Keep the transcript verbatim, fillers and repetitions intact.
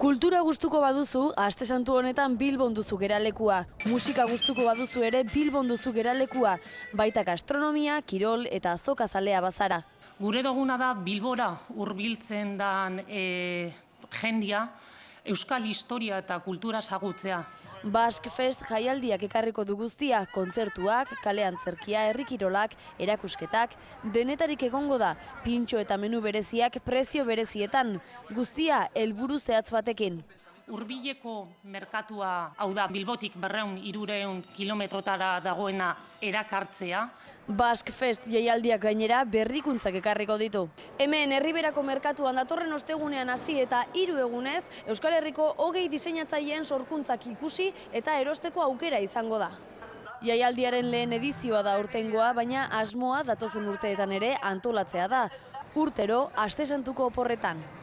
Kultura gustuko baduzu, Aste Santu honetan Bilbon duzu geralekua. Musika gustuko baduzu ere Bilbon duzu geralekua. Baita gastronomia, kirol eta azoka zalea bazara. Gure duguna da Bilbora hurbiltzen dan e, jendia, euskal historia eta kultura sagutzea. Basque Fest jaialdiak ekarriko du guztia, kontzertuak, kalean zerkia, herrikirolak, erakusketak, denetarik egongo da, pintxo eta menu bereziak prezio berezietan, guztia helburu zehatz batekin. Hurbileko merkatua, hau da, Bilbotik berreun irureun kilometrotara dagoena erakartzea. Basque Fest jaialdiak gainera berrikuntzak ekarriko ditu. Hemen Herriberako merkatuan datorren ostegunean hasi eta hiru egunez, Euskal Herriko hogei diseinatzaileen sorkuntzak ikusi eta erosteko aukera izango da. Jaialdiaren lehen edizioa da urtengoa, baina asmoa datozen urteetan ere antolatzea da. Urtero, Aste Santuko oporretan.